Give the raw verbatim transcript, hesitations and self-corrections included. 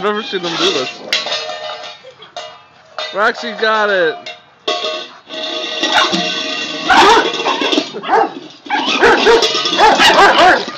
I've never seen them do this. Roxy got it. Arr, arr.